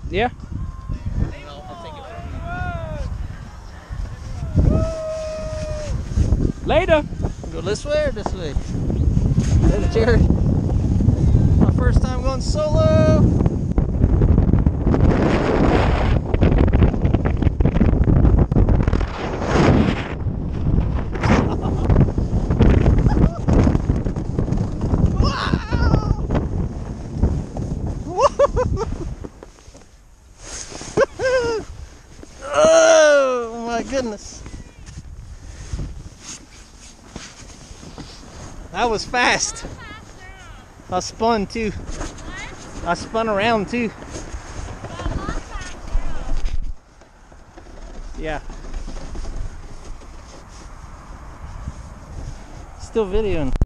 Yeah. I'll take it. Later. Go this way or this way? Later, Jared. My first time going solo. Oh my goodness. That was fast. I spun too. I spun around too. Yeah. Still videoing.